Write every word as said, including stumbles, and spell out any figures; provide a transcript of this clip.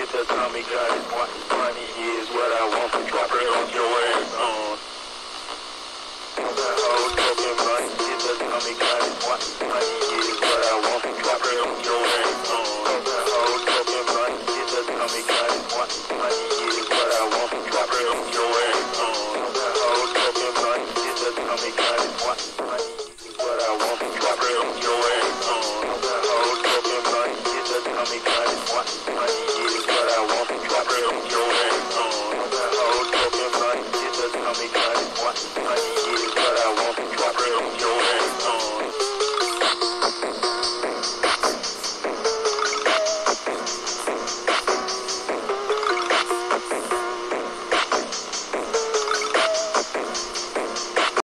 get the Tommy got it. Money is what I want to drop it on your ass on. The whole dope and money, get the Tommy got it. Money